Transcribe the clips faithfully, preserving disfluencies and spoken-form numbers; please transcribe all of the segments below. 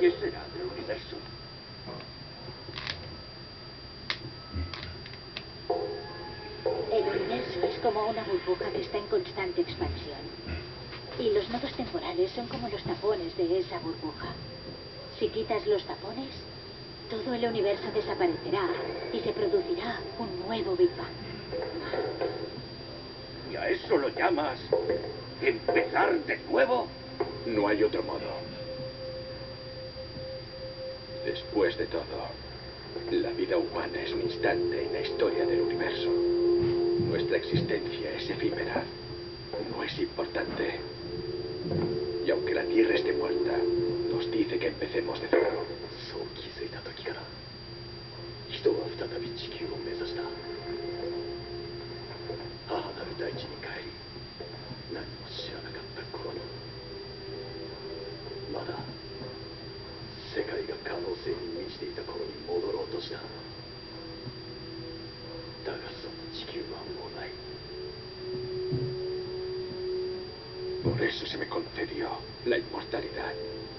¿Qué será del universo? El universo es como una burbuja que está en constante expansión. Y los nodos temporales son como los tapones de esa burbuja. Si quitas los tapones, todo el universo desaparecerá y se producirá un nuevo Big Bang. ¿Y a eso lo llamas empezar de nuevo? No hay otro modo. Después de todo, la vida humana es un instante en la historia del universo. Nuestra existencia es efímera. No es importante. Y aunque la Tierra esté muerta, nos dice que empecemos de cero. そう気づいた時から人は再び地球を目指した。母なる大地に帰り、何も知らなかった頃に、まだ世界が可能性に満ちていた頃に戻ろうとした。だがその地球はもうない。 Por eso se me concedió la inmortalidad.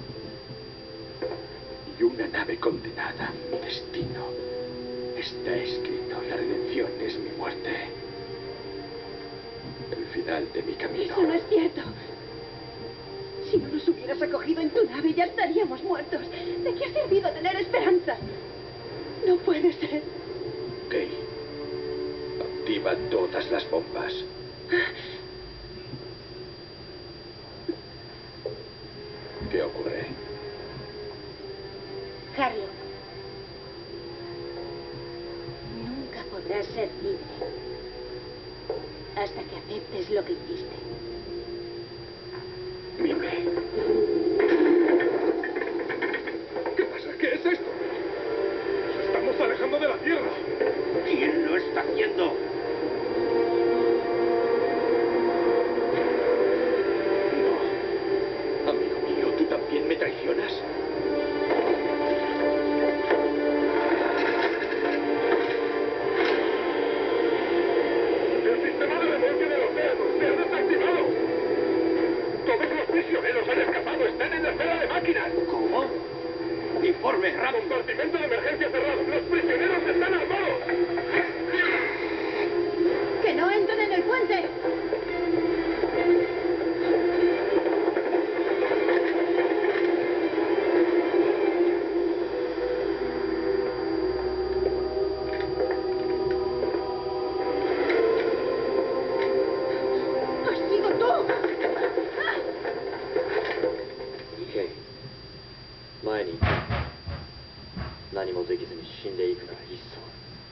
Y una nave condenada a mi destino. Está escrito, la redención es mi muerte. El final de mi camino. Eso no es cierto. Si no nos hubieras acogido en tu nave, ya estaríamos muertos. ¿De qué ha servido tener esperanza? No puede ser. Kay, activa todas las bombas. ¿Qué ocurre? Harlow, nunca podrás ser libre hasta que aceptes lo que hiciste. Mime. ¿Qué pasa? ¿Qué es esto? ¡Nos estamos alejando de la Tierra! ¿Quién lo está haciendo? No. Amigo mío, ¿tú también me traicionas? ¡El sistema de remolque del océano se ha desactivado! ¡Todos los prisioneros han escapado! ¡Están en la sala de máquinas! ¿Cómo? Informe, rápido. Compartimento de emergencia cerrado. ¡Los prisioneros están armados! ¡Que no entren en el puente! ¡Has sido tú! ケイ、前に言った。何もできずに死んでいくならいっそ。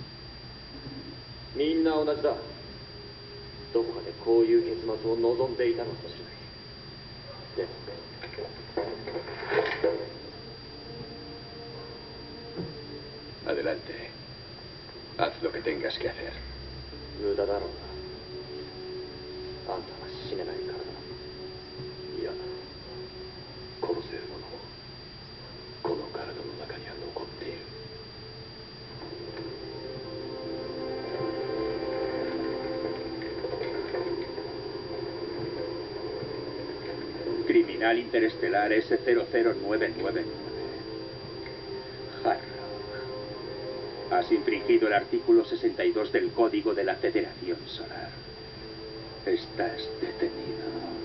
みんな同じだ。どこかでこういう結末を望んでいたのかもしれない。でも Adelante. Haz lo que tengas que hacer. 無駄だろうな。あんたは死ねないからだ。いや、殺せるものもこの体の中には残っている。 Criminal interestelar S cero cero nueve nueve nueve. Harlow. Has infringido el artículo sesenta y dos del Código de la Federación Solar. Estás detenido.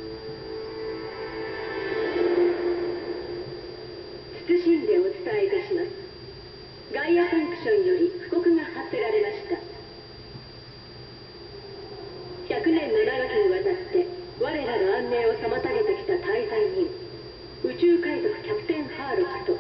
謹んでお伝えいたします。ガイアファンクションより布告が発せられました。ひゃくねんの長きにわたって我らの安寧を妨げてきた大罪人、宇宙海賊キャプテンハーロックと